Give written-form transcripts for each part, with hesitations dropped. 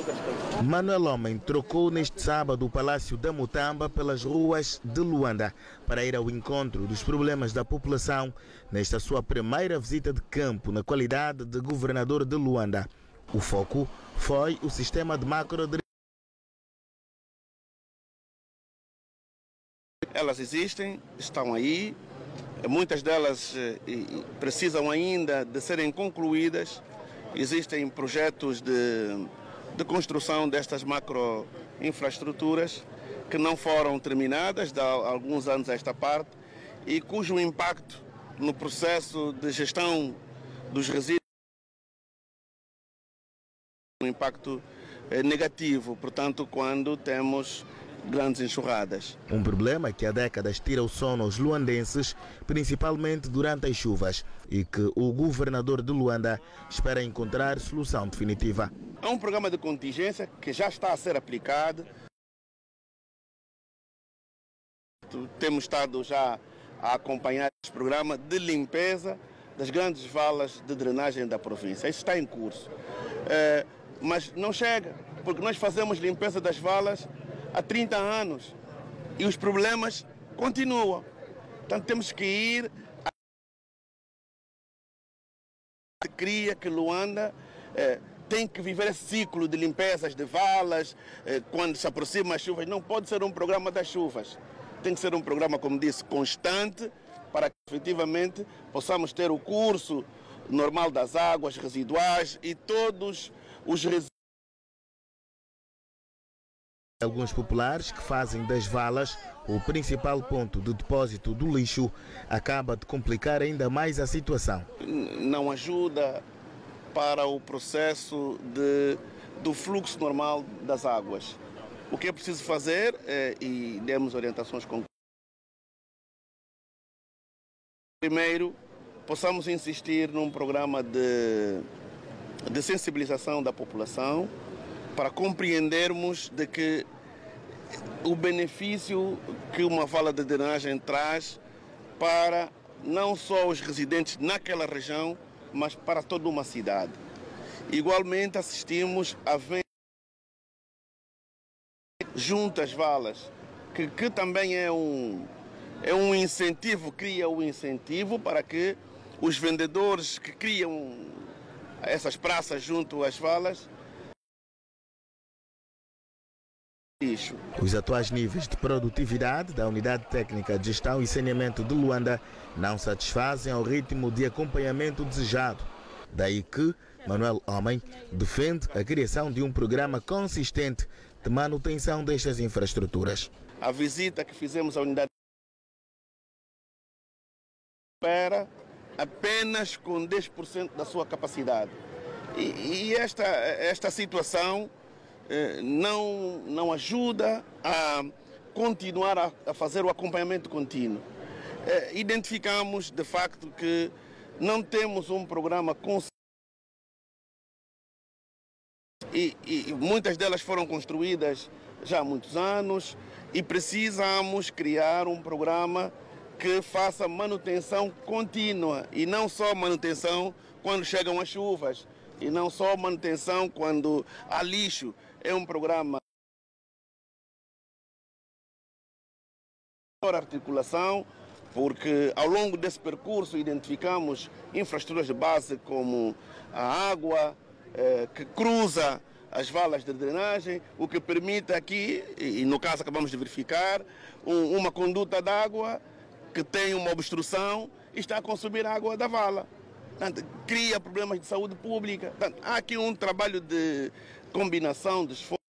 Manuel Homem trocou neste sábado o Palácio da Mutamba pelas ruas de Luanda para ir ao encontro dos problemas da população nesta sua primeira visita de campo na qualidade de governador de Luanda. O foco foi o sistema de macro. Elas existem, estão aí, muitas delas precisam ainda de serem concluídas. Existem projetos de construção destas macro-infraestruturas que não foram terminadas há alguns anos a esta parte e cujo impacto no processo de gestão dos resíduos é um impacto negativo, portanto, quando temos grandes enxurradas. Um problema que há décadas tira o sono aos luandenses, principalmente durante as chuvas, e que o governador de Luanda espera encontrar solução definitiva. Há um programa de contingência que já está a ser aplicado. Temos estado já a acompanhar esse programa de limpeza das grandes valas de drenagem da província. Isso está em curso. Mas não chega, porque nós fazemos limpeza das valas há 30 anos e os problemas continuam. Portanto, temos que ir cria que Luanda tem que viver esse ciclo de limpezas de valas, quando se aproximam as chuvas. Não pode ser um programa das chuvas. Tem que ser um programa, como disse, constante, para que efetivamente possamos ter o curso normal das águas residuais e todos os resíduos. Alguns populares que fazem das valas o principal ponto de depósito do lixo acaba de complicar ainda mais a situação. Não ajuda para o processo do fluxo normal das águas. O que é preciso fazer, e demos orientações concretas, primeiro, possamos insistir num programa de sensibilização da população para compreendermos de que o benefício que uma vala de drenagem traz para não só os residentes naquela região, mas para toda uma cidade. Igualmente assistimos a venda junto às valas, que também é um incentivo, cria um incentivo para que os vendedores que criam essas praças junto às valas. Os atuais níveis de produtividade da Unidade Técnica de Gestão e Saneamento de Luanda não satisfazem ao ritmo de acompanhamento desejado. Daí que Manuel Homem defende a criação de um programa consistente de manutenção destas infraestruturas. A visita que fizemos à unidade opera apenas com 10% da sua capacidade. E esta situação não ajuda a continuar a fazer o acompanhamento contínuo. Identificamos, de facto, que não temos um programa consistente e muitas delas foram construídas já há muitos anos e precisamos criar um programa que faça manutenção contínua e não só manutenção quando chegam as chuvas e não só manutenção quando há lixo. É um programa por articulação, porque ao longo desse percurso identificamos infraestruturas de base como a água que cruza as valas de drenagem, o que permite aqui, e no caso acabamos de verificar, uma conduta de água que tem uma obstrução e está a consumir a água da vala. Portanto, cria problemas de saúde pública. Portanto, há aqui um trabalho de combinação de esforços,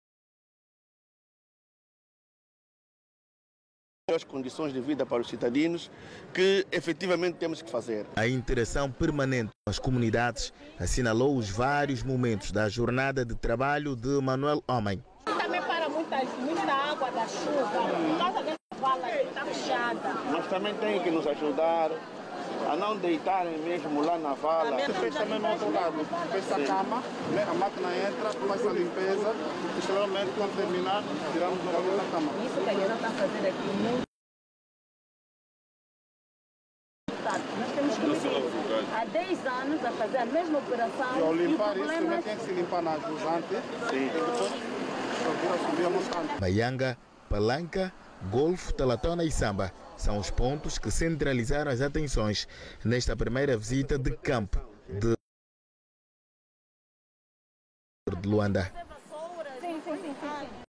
as condições de vida para os cidadãos que efetivamente temos que fazer. A interação permanente com as comunidades assinalou os vários momentos da jornada de trabalho de Manuel Homem. Também para muita água da chuva, por causa dessa vala que está fechada. Mas também tem que nos ajudar a não deitarem mesmo lá na vala. Fez também no outro lado, fez a cama, a máquina entra, faz a limpeza, e geralmente quando terminar, tiramos o bagulho da cama. Isso que a gente está fazendo aqui muito. Nós temos que medir. 6 anos a fazer a mesma operação. E ao o limpar isso, problema também tem que se limpar na jusante. E depois subir a montanha. Maianga, Palanca, Golfo, Talatona e Samba são os pontos que centralizaram as atenções nesta primeira visita de campo de Luanda.